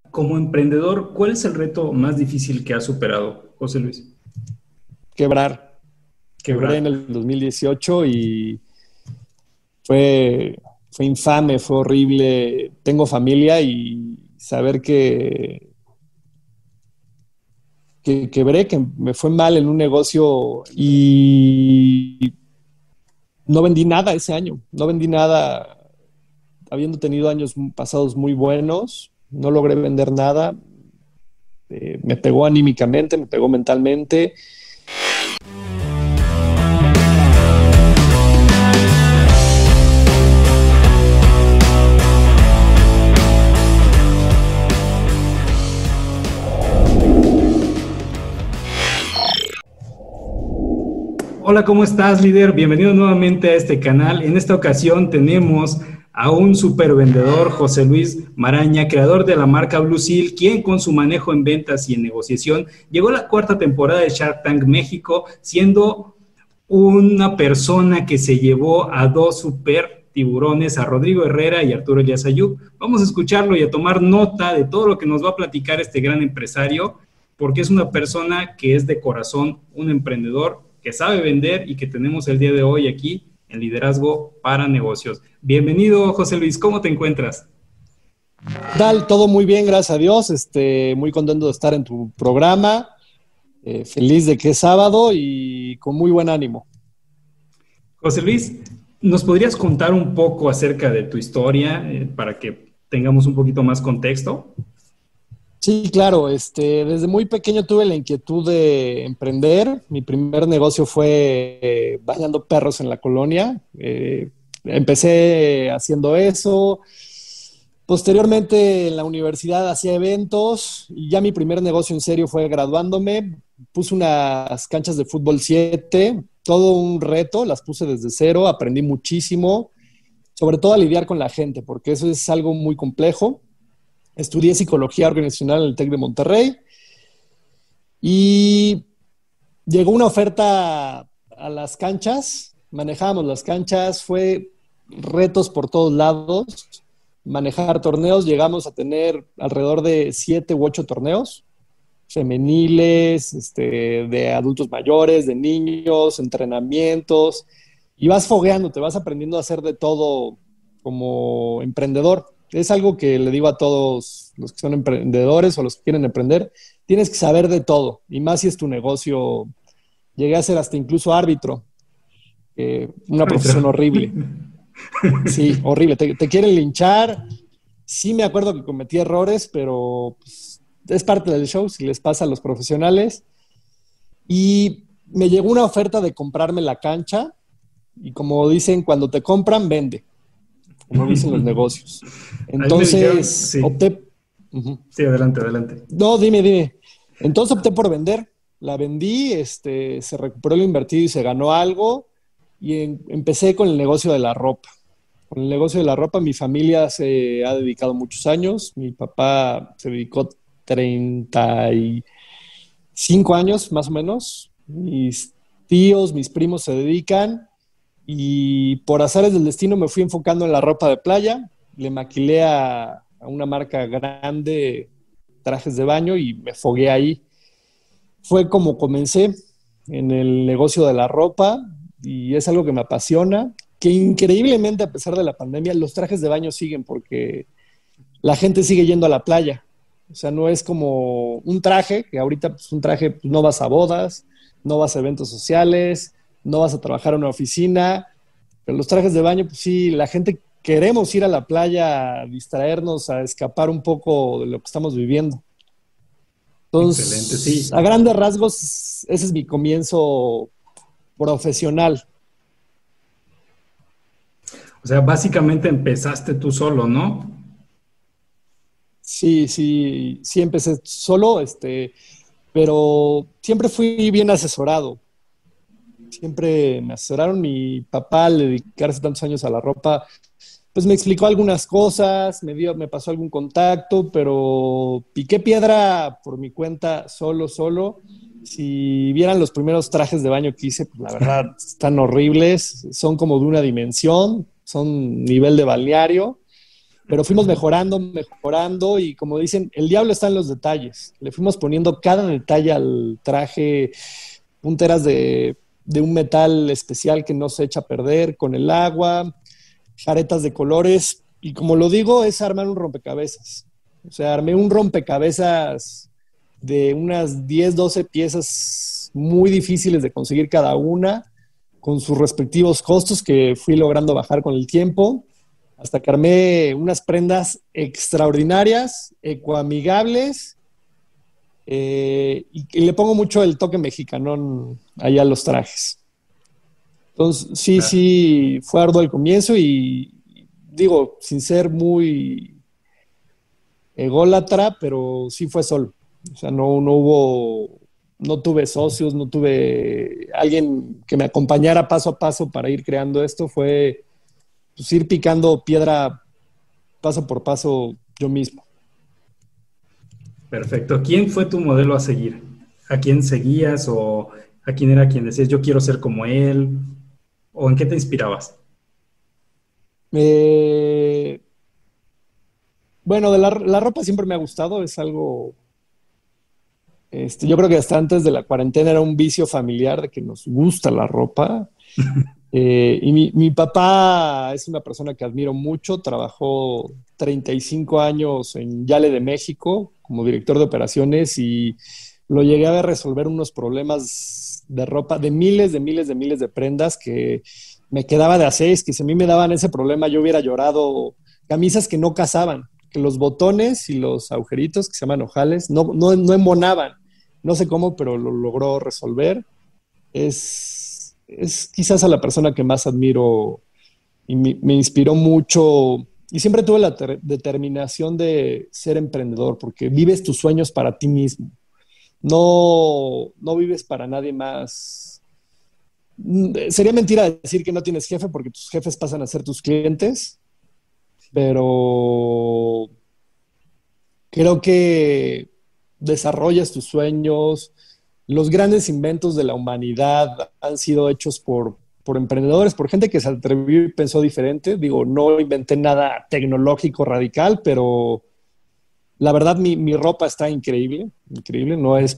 Como emprendedor, ¿cuál es el reto más difícil que has superado, José Luis? Quebrar. Quebré en Quebrar. el 2018 y fue, fue infame, fue horrible. Tengo familia y saber que quebré, que me fue mal en un negocio y no vendí nada ese año. No vendí nada, habiendo tenido años pasados muy buenos. No logré vender nada. Me pegó anímicamente, me pegó mentalmente. Hola, ¿cómo estás, líder? Bienvenido nuevamente a este canal. En esta ocasión tenemos a un super vendedor, José Luis Maraña, creador de la marca Blue Seal, quien con su manejo en ventas y en negociación llegó a la cuarta temporada de Shark Tank México, siendo una persona que se llevó a dos super tiburones, a Rodrigo Herrera y Arturo Elías Ayub. Vamos a escucharlo y a tomar nota de todo lo que nos va a platicar este gran empresario, porque es una persona que es de corazón, un emprendedor que sabe vender y que tenemos el día de hoy aquí en Liderazgo para Negocios. Bienvenido, José Luis, ¿cómo te encuentras? ¿Qué tal? Todo muy bien, gracias a Dios. Muy contento de estar en tu programa. Feliz de que es sábado y con muy buen ánimo. José Luis, ¿nos podrías contar un poco acerca de tu historia para que tengamos un poquito más contexto? Sí, claro. Desde muy pequeño tuve la inquietud de emprender. Mi primer negocio fue bañando perros en la colonia. Empecé haciendo eso. Posteriormente en la universidad hacía eventos y ya mi primer negocio en serio fue graduándome. Puse unas canchas de fútbol 7, todo un reto, las puse desde cero, aprendí muchísimo, sobre todo a lidiar con la gente, porque eso es algo muy complejo. Estudié psicología organizacional en el TEC de Monterrey y llegó una oferta a las canchas, manejábamos las canchas, fue retos por todos lados, manejar torneos, llegamos a tener alrededor de 7 u 8 torneos, femeniles, de adultos mayores, de niños, entrenamientos, y vas fogueando, te vas aprendiendo a hacer de todo como emprendedor. Es algo que le digo a todos los que son emprendedores o los que quieren emprender, tienes que saber de todo, y más si es tu negocio. Llegué a ser hasta incluso árbitro, una profesión Árbitro. horrible. Sí, horrible, te quieren linchar. Sí me acuerdo que cometí errores, pero pues, es parte del show, si les pasa a los profesionales. Y me llegó una oferta de comprarme la cancha, y como dicen, cuando te compran, vende, como dicen los negocios. A mí me dijeron, Entonces sí, opté. Uh-huh. sí, adelante, adelante. No, dime. Entonces opté por vender. La vendí, se recuperó lo invertido y se ganó algo. Y empecé con el negocio de la ropa. Con el negocio de la ropa, mi familia se ha dedicado muchos años. Mi papá se dedicó 35 años, más o menos. Mis tíos, mis primos se dedican. Y por azares del destino me fui enfocando en la ropa de playa. Le maquilé a una marca grande trajes de baño y me fogué ahí. Fue como comencé en el negocio de la ropa y es algo que me apasiona, que increíblemente a pesar de la pandemia los trajes de baño siguen porque la gente sigue yendo a la playa. O sea, no es como un traje, que ahorita pues, un traje pues, no vas a bodas, no vas a eventos sociales, no vas a trabajar en una oficina, pero los trajes de baño, pues sí, la gente queremos ir a la playa a distraernos, a escapar un poco de lo que estamos viviendo. Excelente, Entonces, a sí. grandes rasgos, ese es mi comienzo profesional. O sea, básicamente empezaste tú solo, ¿no? Sí, empecé solo, pero siempre fui bien asesorado. Siempre me asesoraron. Mi papá, al dedicarse tantos años a la ropa, pues me explicó algunas cosas, me pasó algún contacto, pero piqué piedra por mi cuenta solo. Si vieran los primeros trajes de baño que hice, pues la verdad están horribles, son como de una dimensión, son nivel de balneario. Pero fuimos mejorando y como dicen, el diablo está en los detalles. Le fuimos poniendo cada detalle al traje, punteras de un metal especial que no se echa a perder con el agua, caretas de colores. Y como lo digo, es armar un rompecabezas. O sea, armé un rompecabezas de unas 10, 12 piezas muy difíciles de conseguir cada una, con sus respectivos costos que fui logrando bajar con el tiempo, hasta que armé unas prendas extraordinarias, ecoamigables, y le pongo mucho el toque mexicano allá a los trajes. Entonces, Claro. sí, fue arduo el comienzo y digo, sin ser muy ególatra, pero sí fue solo. O sea, no tuve socios, no tuve alguien que me acompañara paso a paso para ir creando esto. Fue pues, ir picando piedra paso por paso yo mismo. Perfecto. ¿Quién fue tu modelo a seguir? ¿A quién seguías o a quién era quien decías yo quiero ser como él? ¿O en qué te inspirabas? Eh, bueno, la ropa siempre me ha gustado, es algo, yo creo que hasta antes de la cuarentena era un vicio familiar de que nos gusta la ropa. Y mi papá es una persona que admiro mucho, trabajó 35 años en Yale de México como director de operaciones y lo llegué a ver resolver unos problemas de ropa, de miles de prendas que me quedaba de a seis, que si a mí me daban ese problema yo hubiera llorado, camisas que no casaban, que los botones y los agujeritos, que se llaman ojales, no embonaban. No sé cómo, pero lo logró resolver. Es quizás a la persona que más admiro y me inspiró mucho. Y siempre tuve la determinación de ser emprendedor, porque vives tus sueños para ti mismo. No vives para nadie más. Sería mentira decir que no tienes jefe, porque tus jefes pasan a ser tus clientes, pero creo que desarrollas tus sueños. Los grandes inventos de la humanidad han sido hechos por emprendedores, por gente que se atrevió y pensó diferente. Digo, no inventé nada tecnológico radical, pero la verdad mi ropa está increíble, increíble, no es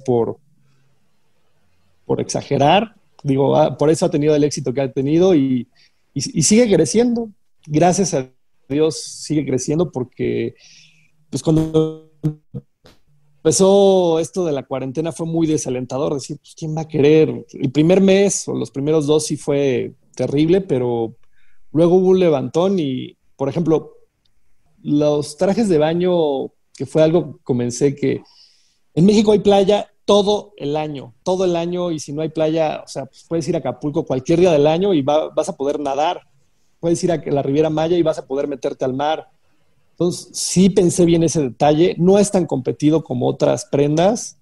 por exagerar. Digo, por eso ha tenido el éxito que ha tenido y sigue creciendo. Gracias a Dios sigue creciendo porque pues cuando empezó esto de la cuarentena fue muy desalentador, decir, pues, ¿quién va a querer? El primer mes o los primeros dos sí fue terrible, pero luego hubo un levantón y, por ejemplo, los trajes de baño, que fue algo que comencé que en México hay playa todo el año, y si no hay playa, o sea, pues puedes ir a Acapulco cualquier día del año y vas a poder nadar, puedes ir a la Riviera Maya y vas a poder meterte al mar. Entonces, sí pensé bien ese detalle. No es tan competido como otras prendas.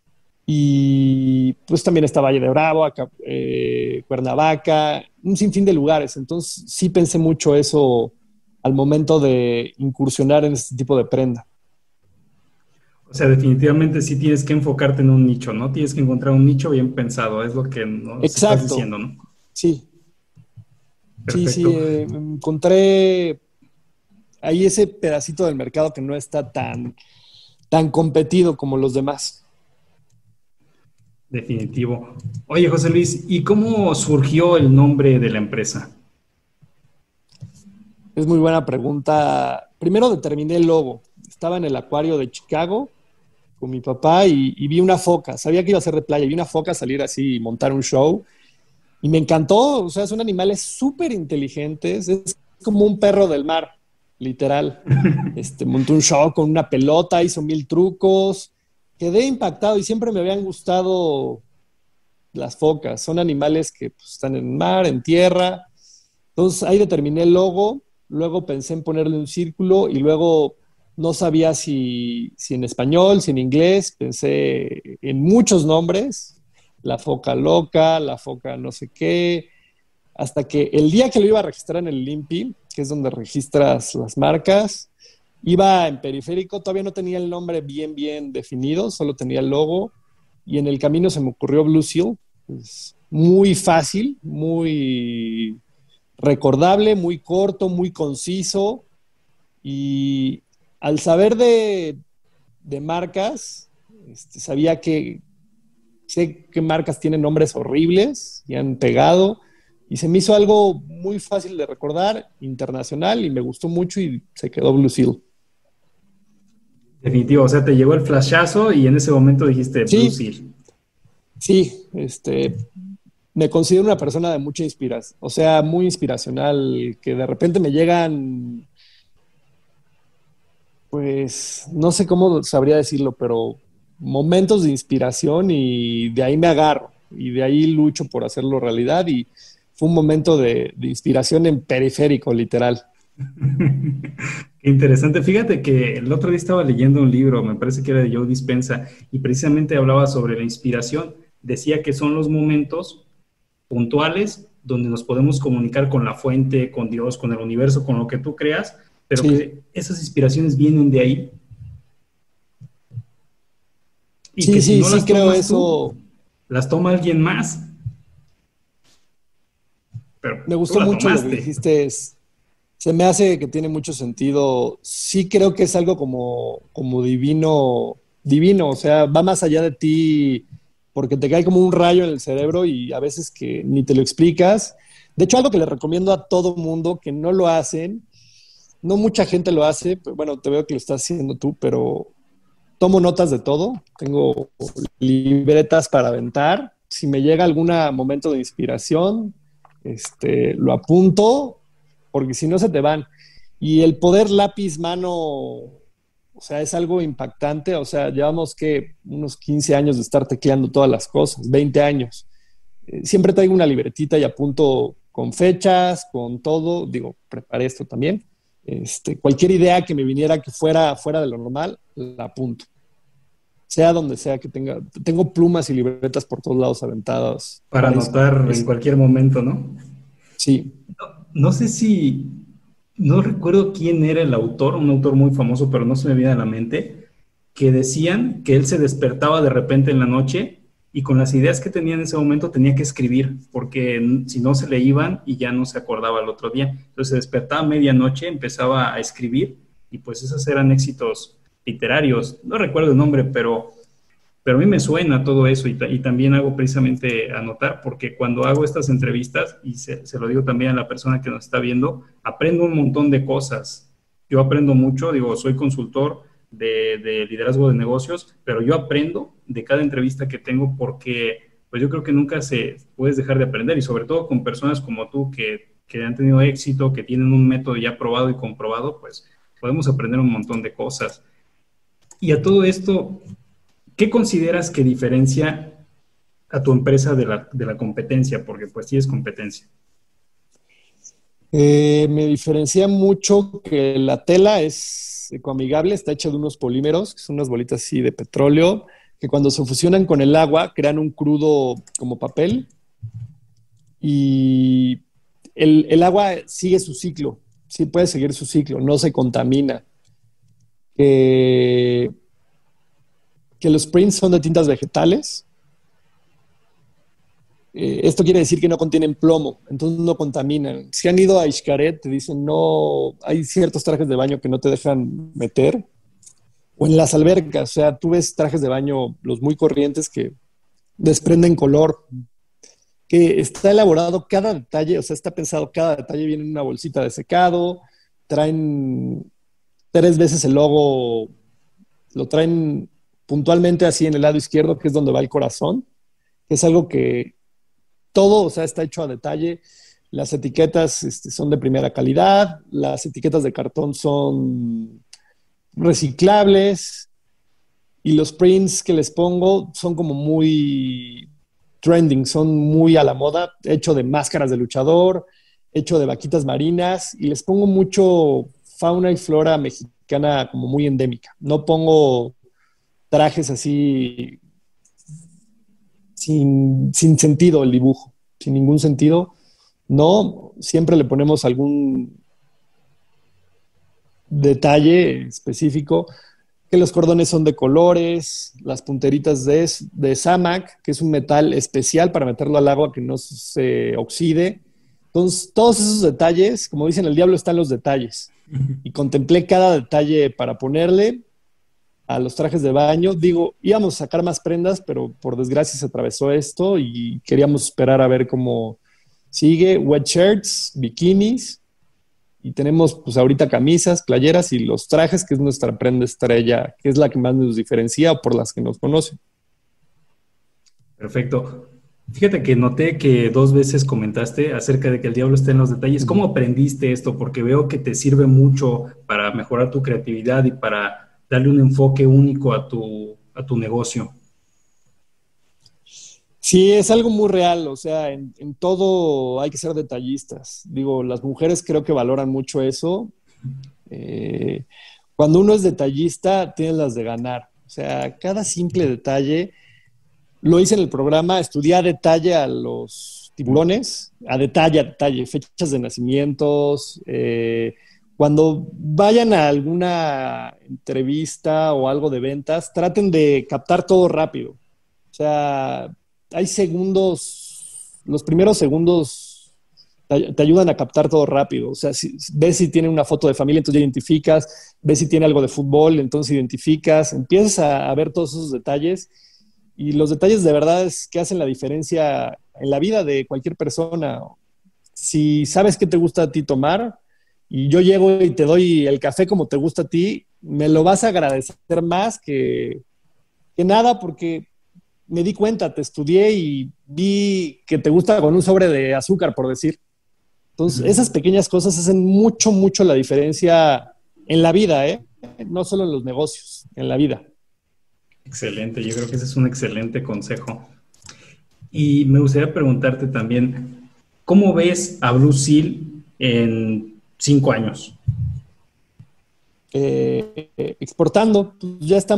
Y pues también está Valle de Bravo, Cuernavaca, un sinfín de lugares. Entonces, sí pensé mucho eso al momento de incursionar en este tipo de prenda. O sea, definitivamente sí tienes que enfocarte en un nicho, ¿no? Tienes que encontrar un nicho bien pensado, es lo que nos estás Exacto, diciendo, ¿no? sí, sí, Perfecto. encontré ahí ese pedacito del mercado que no está tan competido como los demás. Definitivo. Oye, José Luis, ¿y cómo surgió el nombre de la empresa? Es muy buena pregunta. Primero determiné el logo. Estaba en el acuario de Chicago con mi papá y vi una foca. Sabía que iba a ser de playa. Vi una foca salir así y montar un show. Y me encantó. O sea, son animales súper inteligentes. Es como un perro del mar, literal. Montó un show con una pelota, hizo 1000 trucos. Quedé impactado y siempre me habían gustado las focas. Son animales que pues, están en mar, en tierra. Entonces ahí determiné el logo, luego pensé en ponerle un círculo y luego no sabía si en español, si en inglés, pensé en muchos nombres, la foca loca, la foca no sé qué, hasta que el día que lo iba a registrar en el INPI, que es donde registras las marcas, iba en periférico, todavía no tenía el nombre bien definido, solo tenía el logo y en el camino se me ocurrió Blue Seal, pues, muy fácil, muy recordable, muy corto, muy conciso Y al saber de marcas, sabía que sé qué marcas tienen nombres horribles y han pegado. Y se me hizo algo muy fácil de recordar, internacional, y me gustó mucho y se quedó Blue Seal. Definitivo, o sea, te llegó el flashazo y en ese momento dijiste Blue Sí, Seal. sí, me considero una persona de mucha inspiración, o sea, muy inspiracional, que de repente me llegan, pues, no sé cómo sabría decirlo, pero momentos de inspiración y de ahí me agarro y de ahí lucho por hacerlo realidad y fue un momento de inspiración en periférico, literal. Qué interesante. Fíjate que el otro día estaba leyendo un libro, me parece que era de Joe Dispenza, y precisamente hablaba sobre la inspiración. Decía que son los momentos puntuales donde nos podemos comunicar con la fuente, con Dios, con el universo, con lo que tú creas, pero Sí, que esas inspiraciones vienen de ahí y que sí, si sí, no sí las creo tomas tú, eso. las toma alguien más, pero Me tú gustó la mucho lo que tomaste. dijiste. Se me hace que tiene mucho sentido. Sí creo que es algo como divino, divino, o sea, va más allá de ti porque te cae como un rayo en el cerebro y a veces que ni te lo explicas. De hecho, algo que le recomiendo a todo mundo que no lo hacen, no mucha gente lo hace, pero bueno, te veo que lo estás haciendo tú, pero tomo notas de todo, tengo libretas para aventar. Si me llega algún momento de inspiración, lo apunto, porque si no se te van. Y el poder lápiz mano, o sea, es algo impactante. O sea, llevamos que unos 15 años de estar tecleando todas las cosas, 20 años. Siempre traigo una libretita y apunto con fechas, con todo. Digo, preparé esto también. Cualquier idea que me viniera que fuera de lo normal, la apunto sea donde sea que tengo plumas y libretas por todos lados aventadas Para para eso. anotar en cualquier momento, ¿no? Sí. No sé si, no recuerdo quién era el autor, un autor muy famoso, pero no se me viene a la mente, que decían que él se despertaba de repente en la noche y con las ideas que tenía en ese momento tenía que escribir, porque si no se le iban y ya no se acordaba al otro día. Entonces se despertaba a medianoche, empezaba a escribir y pues esos eran éxitos literarios. No recuerdo el nombre, pero a mí me suena todo eso y también hago precisamente anotar, porque cuando hago estas entrevistas, y se lo digo también a la persona que nos está viendo, aprendo un montón de cosas. Yo aprendo mucho, digo, soy consultor de liderazgo de negocios, pero yo aprendo de cada entrevista que tengo porque pues yo creo que nunca se puedes dejar de aprender y sobre todo con personas como tú que han tenido éxito, que tienen un método ya probado y comprobado, pues podemos aprender un montón de cosas. Y a todo esto, ¿qué consideras que diferencia a tu empresa de la competencia? Porque pues sí es competencia. Me diferencia mucho que la tela es ecoamigable, está hecha de unos polímeros, que son unas bolitas así de petróleo, que cuando se fusionan con el agua crean un crudo como papel y el agua sigue su ciclo, sí puede seguir su ciclo, no se contamina. Que, que los prints son de tintas vegetales. Esto quiere decir que no contienen plomo, entonces no contaminan. Si han ido a Xcaret, te dicen no, hay ciertos trajes de baño que no te dejan meter, o en las albercas, o sea, tú ves trajes de baño, los muy corrientes que desprenden color, que está elaborado cada detalle, o sea, está pensado cada detalle, viene en una bolsita de secado, traen 3 veces el logo, lo traen puntualmente así en el lado izquierdo, que es donde va el corazón, que es algo que todo, o sea, está hecho a detalle. Las etiquetas son de primera calidad, las etiquetas de cartón son reciclables y los prints que les pongo son como muy trending, son muy a la moda, hecho de máscaras de luchador, hecho de vaquitas marinas y les pongo mucho fauna y flora mexicana como muy endémica. No pongo trajes así sin sentido el dibujo, sin ningún sentido. No, siempre le ponemos algún detalle específico, que los cordones son de colores, las punteritas de Samac, que es un metal especial para meterlo al agua que no se oxide. Entonces, todos esos detalles, como dicen, el diablo está en los detalles. y contemplé cada detalle para ponerle a los trajes de baño. Digo, íbamos a sacar más prendas, pero por desgracia se atravesó esto y queríamos esperar a ver cómo sigue. Wet shirts, bikinis, y tenemos pues ahorita camisas, playeras y los trajes, que es nuestra prenda estrella, que es la que más nos diferencia o por las que nos conocen. Perfecto. Fíjate que noté que 2 veces comentaste acerca de que el diablo está en los detalles. ¿Cómo aprendiste esto? Porque veo que te sirve mucho para mejorar tu creatividad y para darle un enfoque único a tu negocio. Sí, es algo muy real, o sea, en todo hay que ser detallistas. Digo, las mujeres creo que valoran mucho eso. Eh, Cuando uno es detallista, tienes las de ganar. O sea, cada simple detalle, lo hice en el programa, estudié a detalle a los tiburones, a detalle, fechas de nacimientos. Cuando vayan a alguna entrevista o algo de ventas, traten de captar todo rápido. O sea, hay segundos, los primeros segundos te ayudan a captar todo rápido. O sea, ves si tiene una foto de familia, entonces ya identificas, ves si tiene algo de fútbol, entonces identificas, empiezas a ver todos esos detalles y los detalles de verdad es que hacen la diferencia en la vida de cualquier persona. Si sabes qué te gusta a ti tomar y yo llego y te doy el café como te gusta a ti, me lo vas a agradecer más que nada porque me di cuenta, te estudié y vi que te gusta con un sobre de azúcar, por decir. Entonces, esas pequeñas cosas hacen mucho, mucho la diferencia en la vida, ¿eh? No solo en los negocios, en la vida. Excelente, yo creo que ese es un excelente consejo. Y me gustaría preguntarte también, ¿cómo ves a Blue Seal en 5 años? Exportando, pues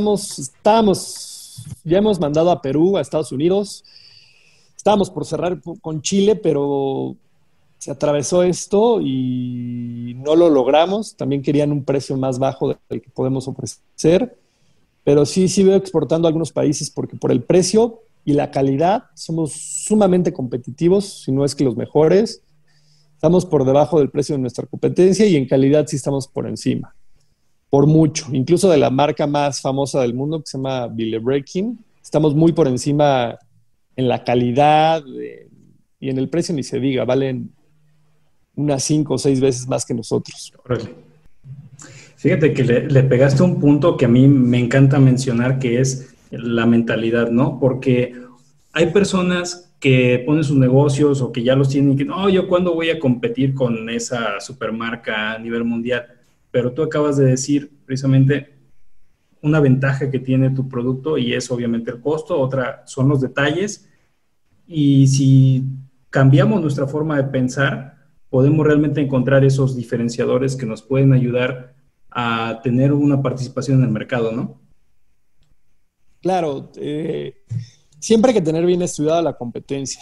ya hemos mandado a Perú, a Estados Unidos. Estábamos por cerrar con Chile, pero se atravesó esto y no lo logramos. También querían un precio más bajo del que podemos ofrecer. Pero sí veo exportando a algunos países porque por el precio y la calidad somos sumamente competitivos, si no es que los mejores. Estamos por debajo del precio de nuestra competencia y en calidad sí estamos por encima, por mucho. Incluso de la marca más famosa del mundo que se llama Bille Breaking, estamos muy por encima en la calidad y en el precio ni se diga, valen unas 5 o 6 veces más que nosotros. Órale. Fíjate que le pegaste un punto que a mí me encanta mencionar, que es la mentalidad, ¿no? Porque hay personas que ponen sus negocios o que ya los tienen y que, no, yo cuándo voy a competir con esa supermarca a nivel mundial. Pero tú acabas de decir precisamente una ventaja que tiene tu producto y es obviamente el costo, otra son los detalles. Y si cambiamos nuestra forma de pensar, podemos realmente encontrar esos diferenciadores que nos pueden ayudar a tener una participación en el mercado, ¿no? Claro, siempre hay que tener bien estudiada la competencia.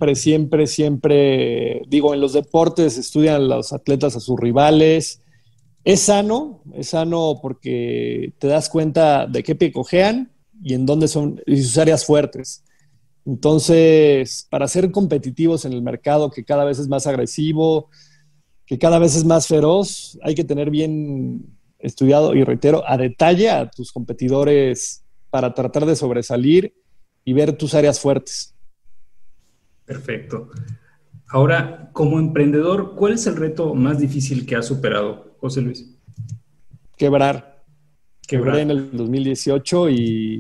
Siempre. Digo, en los deportes estudian los atletas a sus rivales. Es sano porque te das cuenta de qué pie cojean y en dónde son y sus áreas fuertes. Entonces, para ser competitivos en el mercado que cada vez es más agresivo, que cada vez es más feroz, hay que tener bien estudiado y reitero a detalle a tus competidores para tratar de sobresalir y ver tus áreas fuertes. Perfecto. Ahora, como emprendedor, ¿cuál es el reto más difícil que has superado, José Luis? Quebrar. Quebré en Quebrar. el 2018 y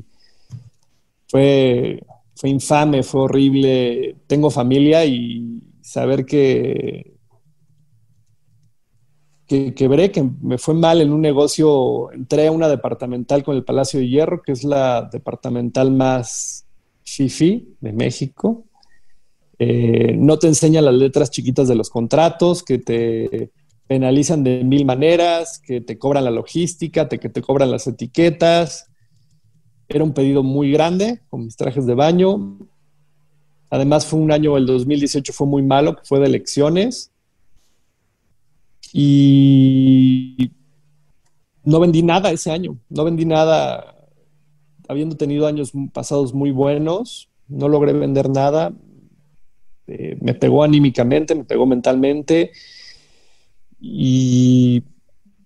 fue infame, fue horrible. Tengo familia y saber que quebré, que me fue mal en un negocio, entré a una departamental con el Palacio de Hierro, que es la departamental más fifi de México. No te enseñan las letras chiquitas de los contratos, que te penalizan de 1000 maneras, que te cobran la logística, que te cobran las etiquetas. Era un pedido muy grande con mis trajes de baño. Además fue un año, el 2018 fue muy malo, que fue de elecciones. Y no vendí nada ese año, no vendí nada, habiendo tenido años pasados muy buenos, no logré vender nada, me pegó anímicamente, me pegó mentalmente y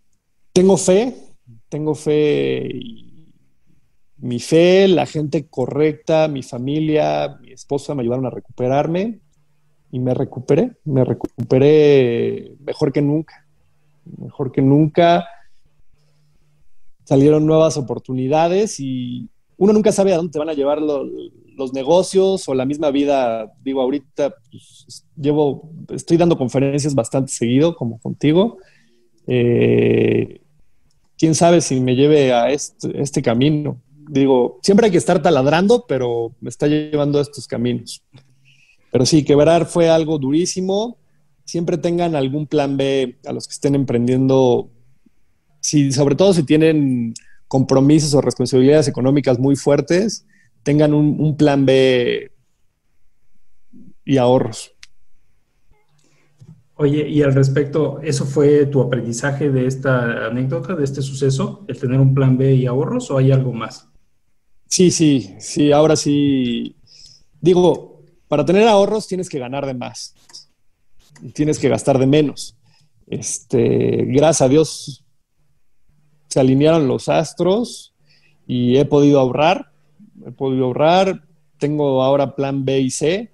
Tengo fe, tengo fe y mi fe, la gente correcta, mi familia, mi esposa me ayudaron a recuperarme y me recuperé mejor que nunca. Salieron nuevas oportunidades y uno nunca sabe a dónde te van a llevar los negocios o la misma vida. Digo, ahorita pues, estoy dando conferencias bastante seguido, como contigo. Eh, quién sabe si me lleve a este camino. Digo, siempre hay que estar taladrando, pero me está llevando a estos caminos. Pero sí, quebrar fue algo durísimo. Siempre tengan algún plan B a los que estén emprendiendo, sobre todo si tienen compromisos o responsabilidades económicas muy fuertes, tengan un plan B y ahorros. Oye, y al respecto, ¿eso fue tu aprendizaje de esta anécdota, de este suceso, el tener un plan B y ahorros, o hay algo más? Sí, sí, sí, ahora sí. Digo, para tener ahorros tienes que ganar de más, tienes que gastar de menos. Gracias a Dios se alinearon los astros y he podido ahorrar, tengo ahora plan B y C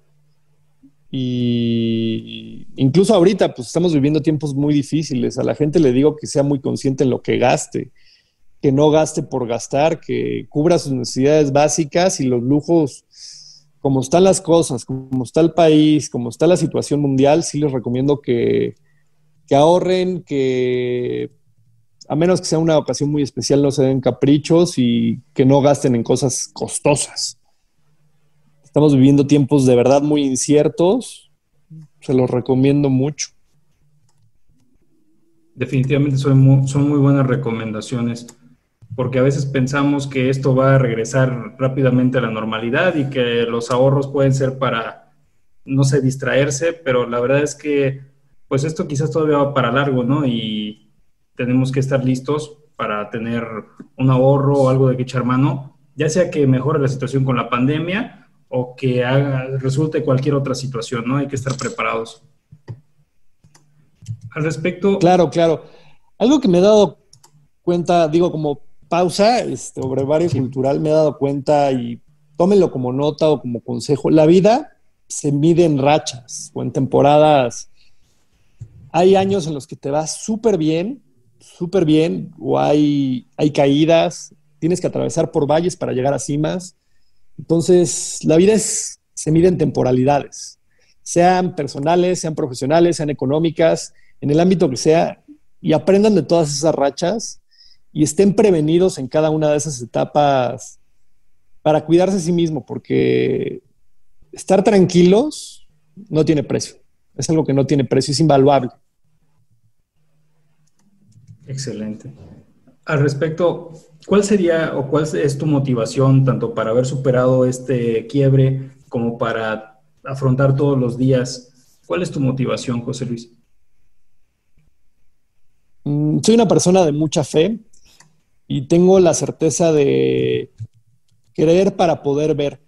y incluso ahorita pues estamos viviendo tiempos muy difíciles. A la gente le digo que sea muy consciente en lo que gaste, que no gaste por gastar, que cubra sus necesidades básicas y los lujos. Como están las cosas, como está el país, como está la situación mundial, sí les recomiendo que ahorren, que a menos que sea una ocasión muy especial, no se den caprichos y que no gasten en cosas costosas. Estamos viviendo tiempos de verdad muy inciertos, se los recomiendo mucho. Definitivamente son muy buenas recomendaciones, porque a veces pensamos que esto va a regresar rápidamente a la normalidad y que los ahorros pueden ser para, no sé, distraerse, pero la verdad es que pues esto quizás todavía va para largo, ¿no? Y tenemos que estar listos para tener un ahorro o algo de que echar mano, ya sea que mejore la situación con la pandemia o que resulte cualquier otra situación, ¿no? Hay que estar preparados. Al respecto, Claro, claro. Algo que me he dado cuenta, digo, como pausa, o brevario sí, cultural, me he dado cuenta y tómenlo como nota o como consejo. La vida se mide en rachas o en temporadas. Hay años en los que te va súper bien, o hay caídas, tienes que atravesar por valles para llegar a cimas. Entonces, la vida se mide en temporalidades, sean personales, sean profesionales, sean económicas, en el ámbito que sea, y aprendan de todas esas rachas y estén prevenidos en cada una de esas etapas para cuidarse a sí mismo, porque estar tranquilos no tiene precio. Es algo que no tiene precio, es invaluable. excelente. Al respecto, ¿cuál sería o cuál es tu motivación tanto para haber superado este quiebre como para afrontar todos los días? ¿Cuál es tu motivación, José Luis? Soy una persona de mucha fe y tengo la certeza de creer para poder ver.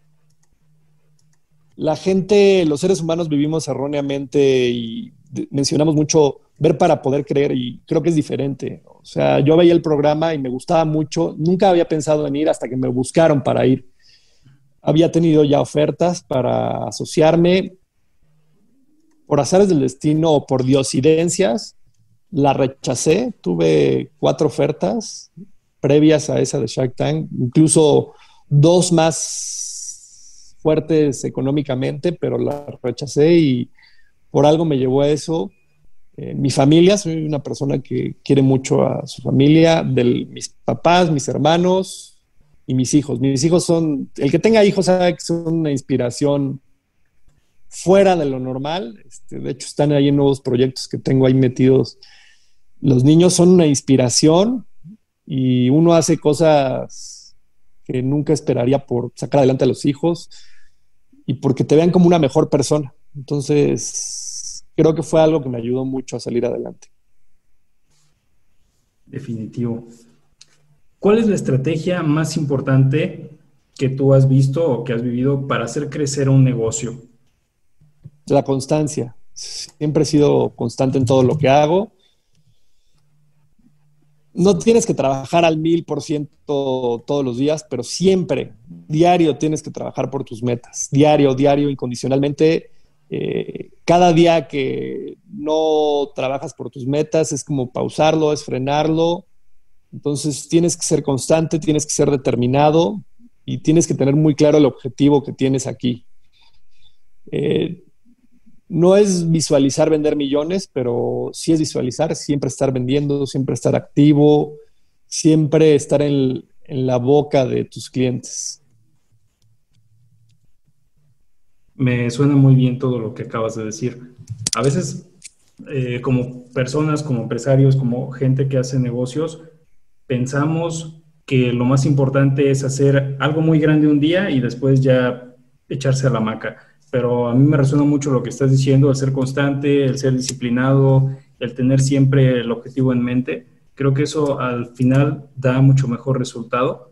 La gente, los seres humanos vivimos erróneamente y mencionamos mucho ver para poder creer y creo que es diferente. O sea, yo veía el programa y me gustaba mucho. Nunca había pensado en ir hasta que me buscaron para ir. Había tenido ya ofertas para asociarme. Por azares del destino o por diosidencias, la rechacé. Tuve 4 ofertas previas a esa de Shark Tank, incluso 2 más fuertes económicamente, pero la rechacé y por algo me llevó a eso. Mi familia, soy una persona que quiere mucho a su familia, mis papás, mis hermanos y mis hijos. Mis hijos el que tenga hijos sabe que son una inspiración fuera de lo normal. De hecho, están ahí en nuevos proyectos que tengo ahí metidos. Los niños son una inspiración y uno hace cosas que nunca esperaría por sacar adelante a los hijos y porque te vean como una mejor persona. Entonces, creo que fue algo que me ayudó mucho a salir adelante. Definitivo. ¿Cuál es la estrategia más importante que tú has visto o que has vivido para hacer crecer un negocio? La constancia. Siempre he sido constante en todo lo que hago. no tienes que trabajar al 1000% todos los días, pero siempre, diario tienes que trabajar por tus metas, diario, diario, incondicionalmente. Cada día que no trabajas por tus metas es como pausarlo, es frenarlo. Entonces tienes que ser constante, tienes que ser determinado y tienes que tener muy claro el objetivo que tienes aquí. Eh, no es visualizar vender millones, pero sí es visualizar siempre estar vendiendo, siempre estar activo, siempre estar en la boca de tus clientes. Me suena muy bien todo lo que acabas de decir. A veces, como personas, como empresarios, como gente que hace negocios, pensamos que lo más importante es hacer algo muy grande un día y después ya echarse a la hamaca. Pero a mí me resuena mucho lo que estás diciendo, el ser constante, el ser disciplinado, el tener siempre el objetivo en mente. Creo que eso al final da mucho mejor resultado.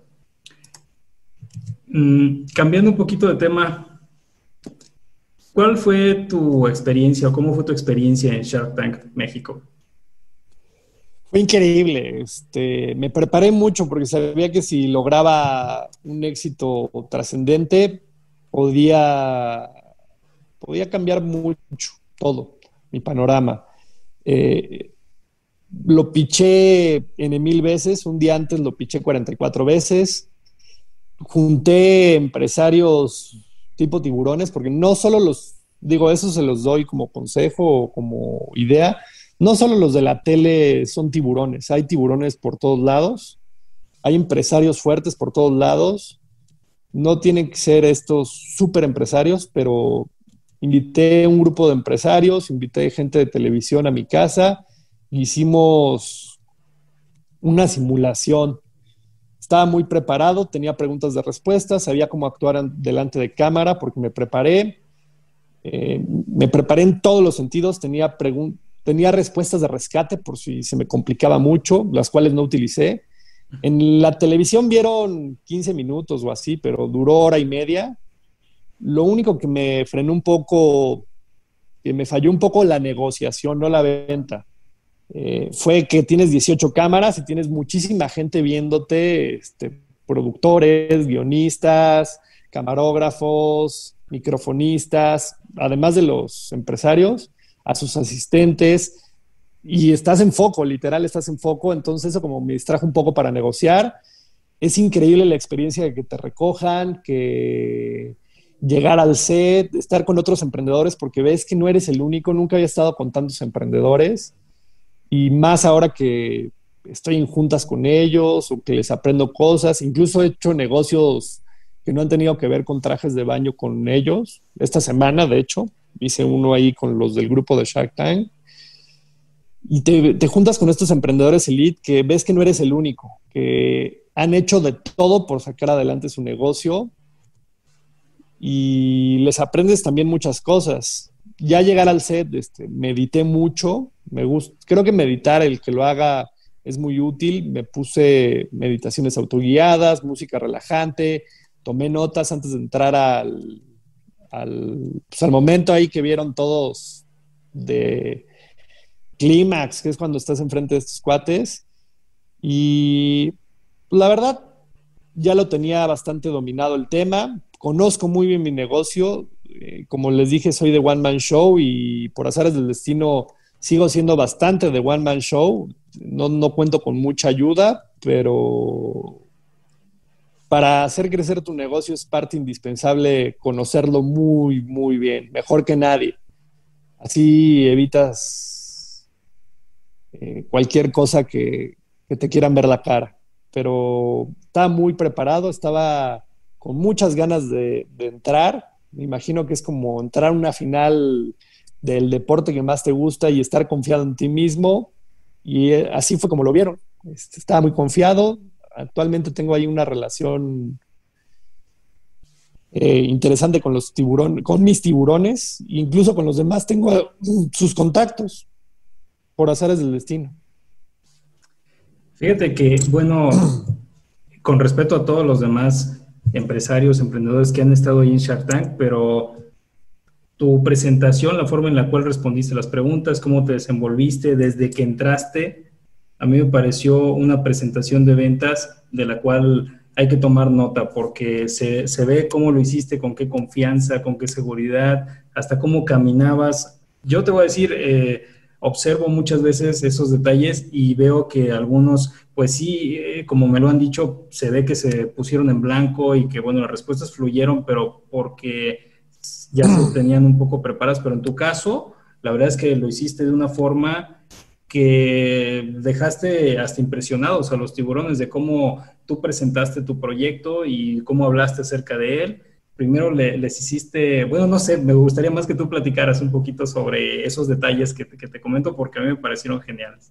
Cambiando un poquito de tema, ¿cuál fue tu experiencia o cómo fue tu experiencia en Shark Tank México? Fue increíble. Me preparé mucho porque sabía que si lograba un éxito trascendente, podía, podía cambiar mucho todo, mi panorama. Eh, lo piché N mil veces, un día antes lo piché 44 veces. Junté empresarios tipo tiburones, porque no solo digo, eso se los doy como consejo o como idea, no solo los de la tele son tiburones, hay tiburones por todos lados, hay empresarios fuertes por todos lados, no tienen que ser estos súper empresarios, pero invité un grupo de empresarios, invité gente de televisión a mi casa, hicimos una simulación. Estaba muy preparado, tenía preguntas de respuestas, sabía cómo actuar delante de cámara porque me preparé en todos los sentidos, tenía respuestas de rescate por si se me complicaba mucho, las cuales no utilicé. En la televisión vieron 15 minutos o así, pero duró hora y media. Lo único que me frenó un poco, que me falló un poco la negociación, no la venta. Fue que tienes 18 cámaras y tienes muchísima gente viéndote, productores, guionistas, camarógrafos, microfonistas, además de los empresarios, a sus asistentes, y estás en foco, literal estás en foco, entonces eso como me distrajo un poco para negociar. Es increíble la experiencia de que te recojan, que llegar al set, estar con otros emprendedores, porque ves que no eres el único, nunca había estado con tantos emprendedores, y más ahora que estoy en juntas con ellos o que les aprendo cosas, incluso he hecho negocios que no han tenido que ver con trajes de baño con ellos. Esta semana, de hecho, hice uno ahí con los del grupo de Shark Tank. Y te juntas con estos emprendedores elite que ves que no eres el único, que han hecho de todo por sacar adelante su negocio y les aprendes también muchas cosas. Ya llegar al set, medité mucho, creo que meditar, el que lo haga es muy útil. Me puse meditaciones autoguiadas, música relajante, tomé notas antes de entrar al momento ahí que vieron todos de clímax, que es cuando estás enfrente de estos cuates. Y la verdad, ya lo tenía bastante dominado el tema. Conozco muy bien mi negocio. Como les dije, soy de One Man Show y por azares del destino sigo siendo bastante de One Man Show. No cuento con mucha ayuda, pero para hacer crecer tu negocio es parte indispensable conocerlo muy, muy bien, mejor que nadie. Así evitas cualquier cosa que te quieran ver la cara. Pero estaba muy preparado, estaba con muchas ganas de entrar. Me imagino que es como entrar a una final del deporte que más te gusta y estar confiado en ti mismo. Y así fue como lo vieron. Estaba muy confiado. Actualmente tengo ahí una relación interesante con los tiburones, con mis tiburones, incluso con los demás tengo sus contactos por azares del destino. Fíjate que, bueno, con respeto a todos los demás empresarios, emprendedores que han estado ahí en Shark Tank, pero tu presentación, la forma en la cual respondiste las preguntas, cómo te desenvolviste desde que entraste, a mí me pareció una presentación de ventas de la cual hay que tomar nota porque se ve cómo lo hiciste, con qué confianza, con qué seguridad, hasta cómo caminabas. Yo te voy a decir, observo muchas veces esos detalles y veo que algunos, pues sí, como me lo han dicho, se ve que se pusieron en blanco y que, bueno, las respuestas fluyeron, pero porque ya se tenían un poco preparadas, pero en tu caso, la verdad es que lo hiciste de una forma que dejaste hasta impresionados a los tiburones de cómo tú presentaste tu proyecto y cómo hablaste acerca de él. Primero les hiciste, bueno, no sé, me gustaría más que tú platicaras un poquito sobre esos detalles que te comento porque a mí me parecieron geniales.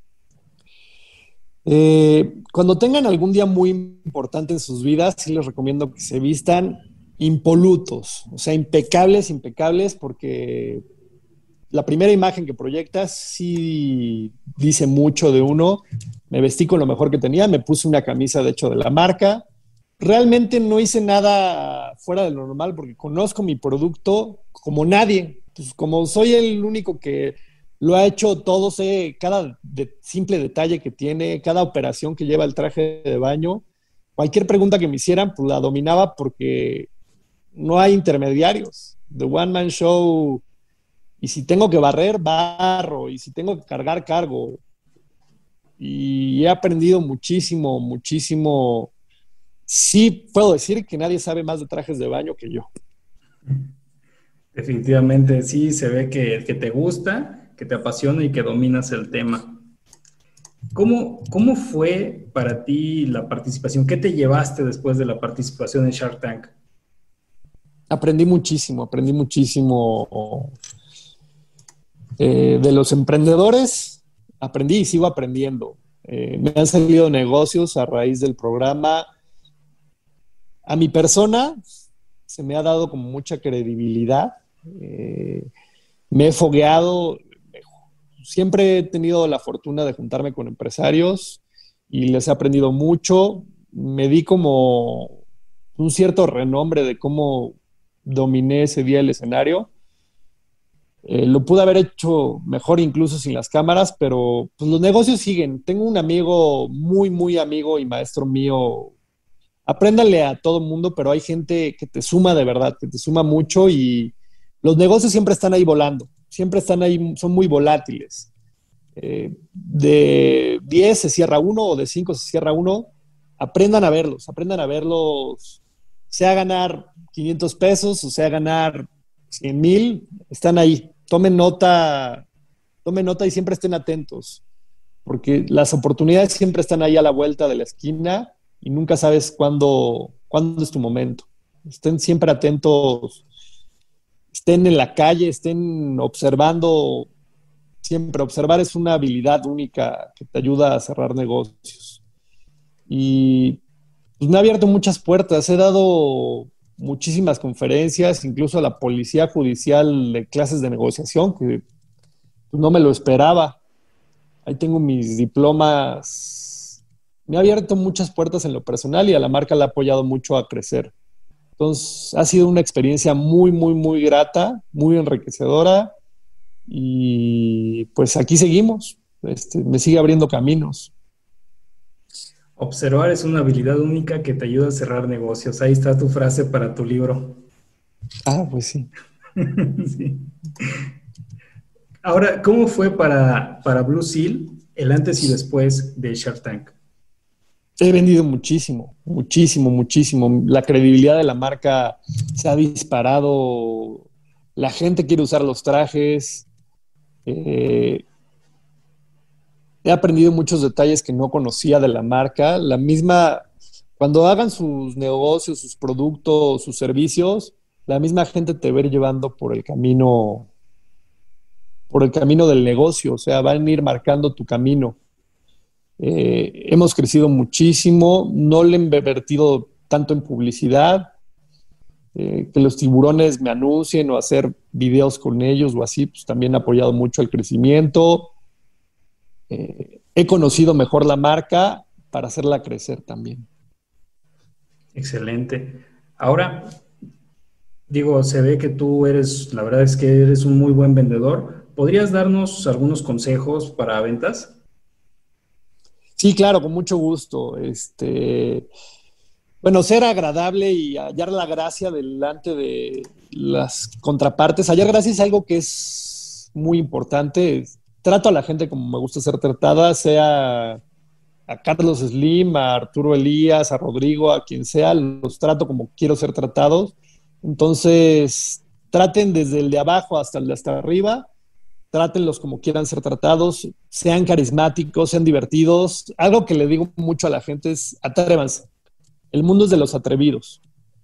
Cuando tengan algún día muy importante en sus vidas, sí les recomiendo que se vistan impolutos, o sea, impecables, impecables, porque la primera imagen que proyectas sí dice mucho de uno. Me vestí con lo mejor que tenía, me puse una camisa de hecho de la marca. Realmente no hice nada fuera de lo normal porque conozco mi producto como nadie. Pues como soy el único que lo ha hecho todo, sé cada simple detalle que tiene, cada operación que lleva el traje de baño. Cualquier pregunta que me hicieran, pues la dominaba porque no hay intermediarios. The One Man Show, y si tengo que barrer, barro, y si tengo que cargar, cargo. Y he aprendido muchísimo, muchísimo. Sí, puedo decir que nadie sabe más de trajes de baño que yo. Definitivamente sí, se ve que te gusta, que te apasiona y que dominas el tema. ¿Cómo fue para ti la participación? ¿Qué te llevaste después de la participación en Shark Tank? Aprendí muchísimo de los emprendedores. Aprendí y sigo aprendiendo. Me han salido negocios a raíz del programa. A mi persona se me ha dado como mucha credibilidad. Eh, Me he fogueado. Siempre he tenido la fortuna de juntarme con empresarios y les he aprendido mucho. Me di como un cierto renombre de cómo dominé ese día el escenario. Lo pude haber hecho mejor incluso sin las cámaras, pero pues, los negocios siguen. Tengo un amigo muy, muy amigo y maestro mío. Apréndale a todo el mundo, pero hay gente que te suma de verdad, que te suma mucho y los negocios siempre están ahí volando, siempre están ahí, son muy volátiles. De 10 se cierra uno o de 5 se cierra uno. Aprendan a verlos, sea ganar 500 pesos o sea ganar 100,000, están ahí. Tomen nota y siempre estén atentos, porque las oportunidades siempre están ahí a la vuelta de la esquina y nunca sabes cuándo es tu momento. Estén siempre atentos, estén en la calle, estén observando. Siempre observar es una habilidad única que te ayuda a cerrar negocios. Y pues, me ha abierto muchas puertas. He dado muchísimas conferencias, incluso a la policía judicial de clases de negociación, que pues, no me lo esperaba. Ahí tengo mis diplomas. Me ha abierto muchas puertas en lo personal y a la marca la ha apoyado mucho a crecer. Entonces, ha sido una experiencia muy, muy, muy grata, muy enriquecedora y pues aquí seguimos. Me sigue abriendo caminos. Observar es una habilidad única que te ayuda a cerrar negocios. Ahí está tu frase para tu libro. Ah, pues sí. Sí. Ahora, ¿cómo fue para Blue Seal el antes y después de Shark Tank? He vendido muchísimo, muchísimo, muchísimo. La credibilidad de la marca se ha disparado. La gente quiere usar los trajes. Eh, He aprendido muchos detalles que no conocía de la marca. La misma, cuando hagan sus negocios, sus productos, sus servicios, la misma gente te va a ir llevando por el camino del negocio. O sea, van a ir marcando tu camino. Hemos crecido muchísimo, no le he invertido tanto en publicidad, que los tiburones me anuncien o hacer videos con ellos o así, pues también ha apoyado mucho el crecimiento. He conocido mejor la marca para hacerla crecer también. Excelente. Ahora, digo, se ve que tú eres, la verdad es que eres un muy buen vendedor. ¿Podrías darnos algunos consejos para ventas? Sí, claro, con mucho gusto. Bueno, ser agradable y hallar la gracia delante de las contrapartes. Hallar gracia es algo que es muy importante. Trato a la gente como me gusta ser tratada, sea a Carlos Slim, a Arturo Elías, a Rodrigo, a quien sea, los trato como quiero ser tratados. Entonces, traten desde el de abajo hasta el de hasta arriba, trátenlos como quieran ser tratados, sean carismáticos, sean divertidos. Algo que le digo mucho a la gente es atrévanse. El mundo es de los atrevidos.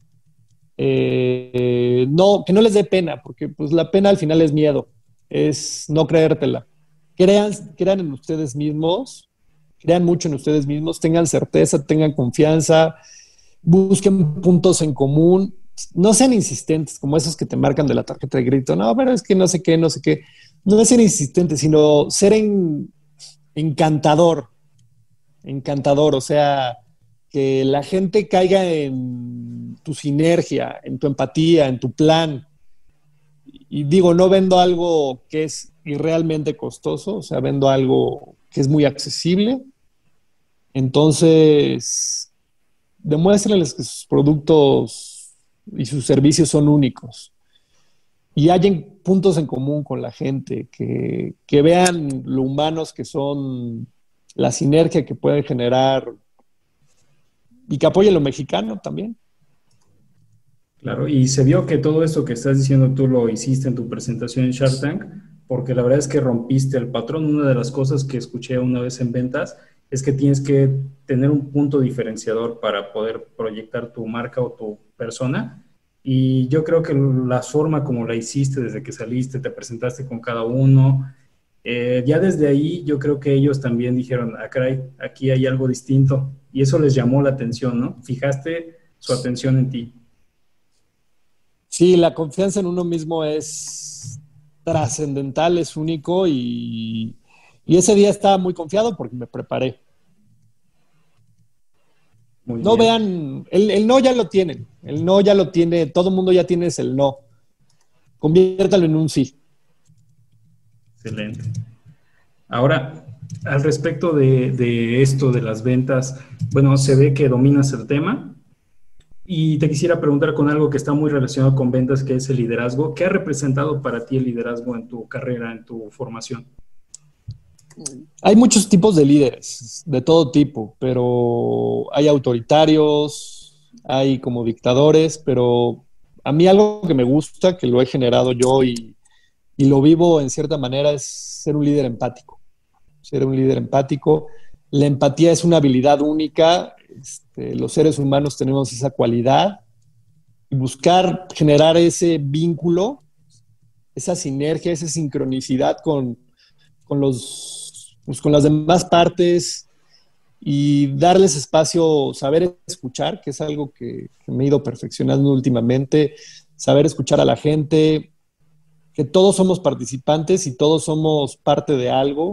No, que no les dé pena, porque pues la pena al final es miedo, es no creértela. Crean en ustedes mismos, crean mucho en ustedes mismos, tengan certeza, tengan confianza, busquen puntos en común, no sean insistentes como esos que te marcan de la tarjeta de crédito. No, pero es que no sé qué, no sé qué. No es ser insistente, sino ser encantador, encantador, o sea, que la gente caiga en tu sinergia, en tu empatía, en tu plan. Y digo, no vendo algo que es irrealmente costoso, o sea, vendo algo que es muy accesible. Entonces, demuéstrenles que sus productos y sus servicios son únicos y hallen puntos en común con la gente, que vean lo humanos que son, la sinergia que pueden generar y que apoyen lo mexicano también. Claro, y se vio que todo esto que estás diciendo tú lo hiciste en tu presentación en Shark Tank, porque la verdad es que rompiste el patrón. Una de las cosas que escuché una vez en ventas es que tienes que tener un punto diferenciador para poder proyectar tu marca o tu persona. Y yo creo que la forma como la hiciste desde que saliste, te presentaste con cada uno, ya desde ahí yo creo que ellos también dijeron, ah, caray, aquí hay algo distinto. Y eso les llamó la atención, ¿no? Fijaste su atención en ti. Sí, la confianza en uno mismo es trascendental, es único y ese día estaba muy confiado porque me preparé. Muy No bien, vean, el no ya lo tienen, el no ya lo tiene, todo el mundo ya tiene el no. Conviértalo en un sí. excelente. Ahora, al respecto de esto de las ventas, bueno, se ve que dominas el tema y te quisiera preguntar con algo que está muy relacionado con ventas, que es el liderazgo. ¿Qué ha representado para ti el liderazgo en tu carrera, en tu formación? Hay muchos tipos de líderes, de todo tipo, pero hay autoritarios, hay como dictadores, pero a mí algo que me gusta, que lo he generado yo y lo vivo en cierta manera, es ser un líder empático. Ser un líder empático. La empatía es una habilidad única. Los seres humanos tenemos esa cualidad y buscar generar ese vínculo, esa sinergia, esa sincronicidad con las demás partes y darles espacio, saber escuchar, que es algo que me he ido perfeccionando últimamente, saber escuchar a la gente, que todos somos participantes y todos somos parte de algo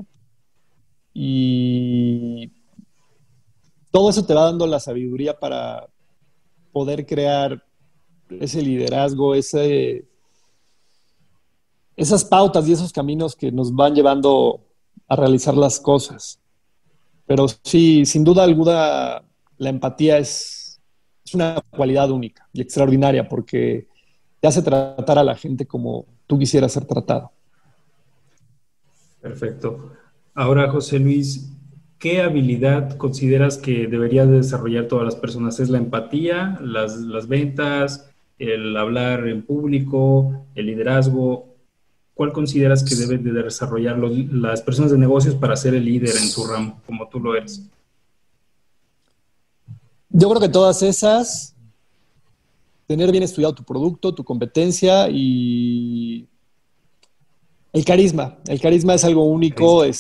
y todo eso te va dando la sabiduría para poder crear ese liderazgo, esas pautas y esos caminos que nos van llevando a realizar las cosas. Pero sí, sin duda alguna, la empatía es una cualidad única y extraordinaria porque te hace tratar a la gente como tú quisieras ser tratado. Perfecto. Ahora, José Luis, ¿qué habilidad consideras que deberían de desarrollar todas las personas? ¿Es la empatía, las ventas, el hablar en público, el liderazgo? ¿Cuál consideras que deben de desarrollar las personas de negocios para ser el líder en su ramo, como tú lo eres? Yo creo que todas esas, tener bien estudiado tu producto, tu competencia y el carisma. El carisma es algo único. Carisma.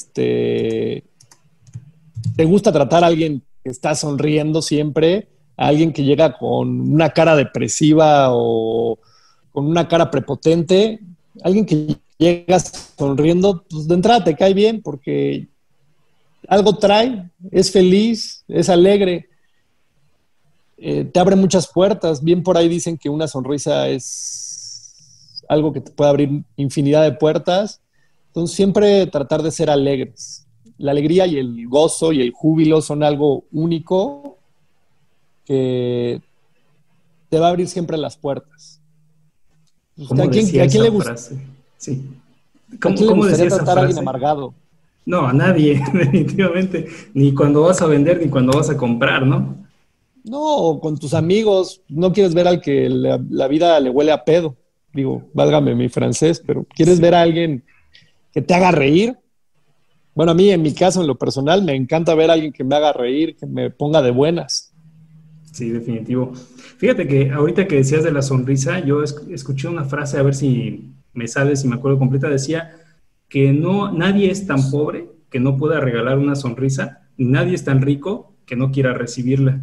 Te gusta tratar a alguien que está sonriendo siempre, a alguien que llega con una cara depresiva o con una cara prepotente, alguien que llega sonriendo, pues de entrada te cae bien porque algo trae, es feliz, es alegre, te abre muchas puertas. Bien por ahí dicen que una sonrisa es algo que te puede abrir infinidad de puertas. Entonces siempre tratar de ser alegres. la alegría y el gozo y el júbilo son algo único que te va a abrir siempre las puertas. ¿Cómo decía esa frase? Sí. ¿A quién le ¿Cómo gustaría decía esa tratar a alguien frase? amargado? No, a nadie, definitivamente. Ni cuando vas a vender, ni cuando vas a comprar, ¿no? No, o con tus amigos, no quieres ver al que la vida le huele a pedo. Digo, válgame mi francés, pero ¿quieres ver a Sí, alguien que te haga reír? Bueno, a mí, en mi caso, en lo personal, me encanta ver a alguien que me haga reír, que me ponga de buenas. sí, definitivo. Fíjate que ahorita que decías de la sonrisa, yo escuché una frase, a ver si me sale, si me acuerdo completa, decía que no, nadie es tan pobre que no pueda regalar una sonrisa, ni nadie es tan rico que no quiera recibirla.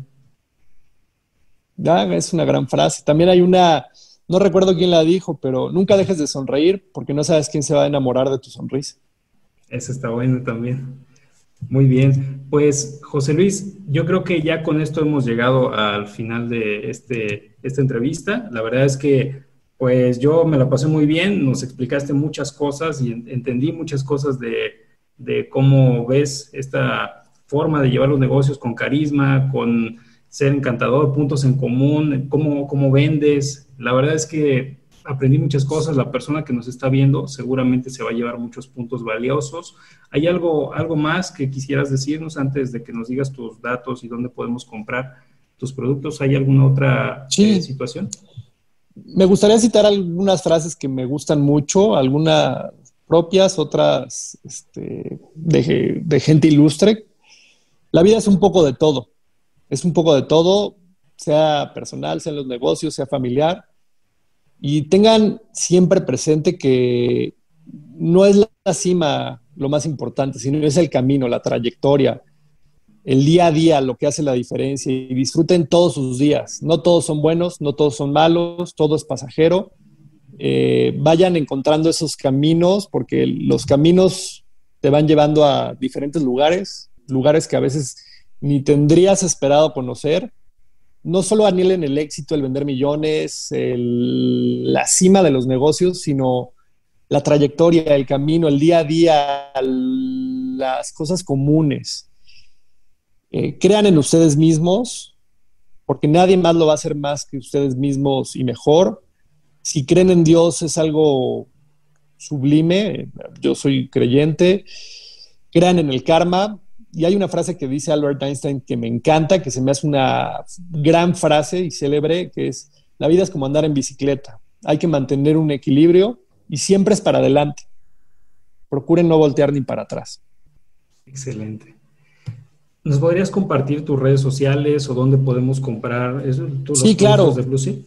Ya, es una gran frase. También hay una, no recuerdo quién la dijo, pero nunca dejes de sonreír porque no sabes quién se va a enamorar de tu sonrisa. Eso está bueno también. Muy bien, pues José Luis, yo creo que ya con esto hemos llegado al final de esta entrevista. La verdad es que pues yo me la pasé muy bien, nos explicaste muchas cosas y entendí muchas cosas de cómo ves esta forma de llevar los negocios con carisma, con ser encantador, puntos en común, cómo vendes. La verdad es que aprendí muchas cosas, la persona que nos está viendo seguramente se va a llevar muchos puntos valiosos. ¿Hay algo más que quisieras decirnos antes de que nos digas tus datos y dónde podemos comprar tus productos? ¿Hay alguna otra Sí, situación? me gustaría citar algunas frases que me gustan mucho, algunas propias, otras de gente ilustre. La vida es un poco de todo, es un poco de todo, sea personal, sea en los negocios, sea familiar. Y tengan siempre presente que no es la cima lo más importante, sino es el camino, la trayectoria, el día a día, lo que hace la diferencia. Y disfruten todos sus días. No todos son buenos, no todos son malos, todo es pasajero. Vayan encontrando esos caminos porque los caminos te van llevando a diferentes lugares, lugares que a veces ni tendrías esperado conocer. No solo anhelen el éxito, el vender millones, la cima de los negocios, sino la trayectoria, el camino, el día a día, las cosas comunes. Crean en ustedes mismos, porque nadie más lo va a hacer más que ustedes mismos y mejor. Si creen en Dios es algo sublime, yo soy creyente. Crean en el karma. Y hay una frase que dice Albert Einstein que me encanta, que se me hace una gran frase y célebre, que es: la vida es como andar en bicicleta. Hay que mantener un equilibrio y siempre es para adelante. Procuren no voltear ni para atrás. Excelente. ¿Nos podrías compartir tus redes sociales o dónde podemos comprar los Sí, productos de claro. Bluesy?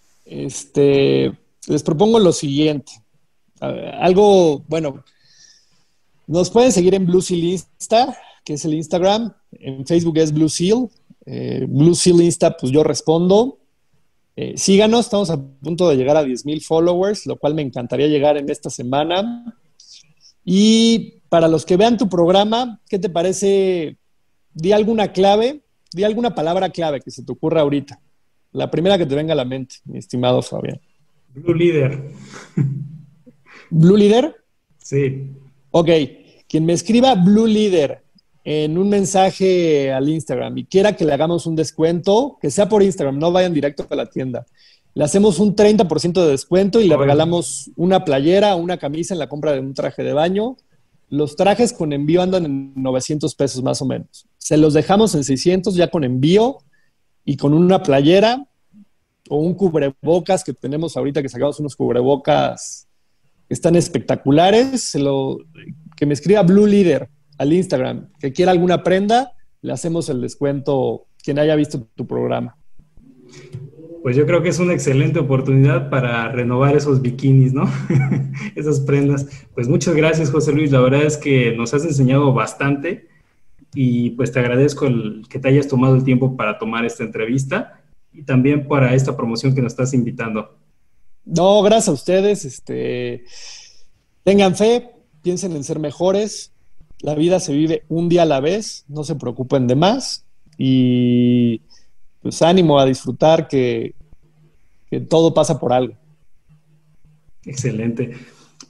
Les propongo lo siguiente. Algo, bueno, nos pueden seguir en Blue Seal Insta, que es el Instagram. En Facebook es Blue Seal. Blue Seal Insta, pues yo respondo. Síganos, estamos a punto de llegar a 10,000 followers, lo cual me encantaría llegar en esta semana. Y para los que vean tu programa, ¿qué te parece? Di alguna clave, di alguna palabra clave que se te ocurra ahorita. La primera que te venga a la mente, mi estimado Fabián. Blue Leader. ¿Blue Leader? Sí. Ok, quien me escriba Blue Leader en un mensaje al Instagram y quiera que le hagamos un descuento, que sea por Instagram, no vayan directo a la tienda. Le hacemos un 30% de descuento y le Órale. regalamos una playera o una camisa en la compra de un traje de baño. Los trajes con envío andan en 900 pesos más o menos. Se los dejamos en 600 ya con envío y con una playera o un cubrebocas que tenemos ahorita, que sacamos unos cubrebocas que están espectaculares. Que me escriba Blue Leader al Instagram, que quiera alguna prenda, le hacemos el descuento quien haya visto tu programa. Pues yo creo que es una excelente oportunidad para renovar esos bikinis, ¿no? Esas prendas. Pues muchas gracias, José Luis. La verdad es que nos has enseñado bastante y pues te agradezco que te hayas tomado el tiempo para tomar esta entrevista y también para esta promoción que nos estás invitando. No, gracias a ustedes. Tengan fe, piensen en ser mejores. La vida se vive un día a la vez, no se preocupen de más y pues ánimo a disfrutar que todo pasa por algo. Excelente.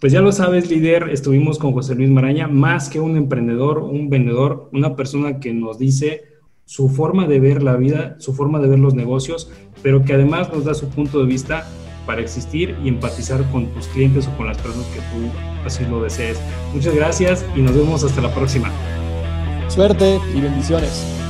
Pues ya lo sabes, líder, estuvimos con José Luis Maraña, más que un emprendedor, un vendedor, una persona que nos dice su forma de ver la vida, su forma de ver los negocios, pero que además nos da su punto de vista para existir y empatizar con tus clientes o con las personas que tú así lo desees. Muchas gracias y nos vemos hasta la próxima. Suerte y bendiciones.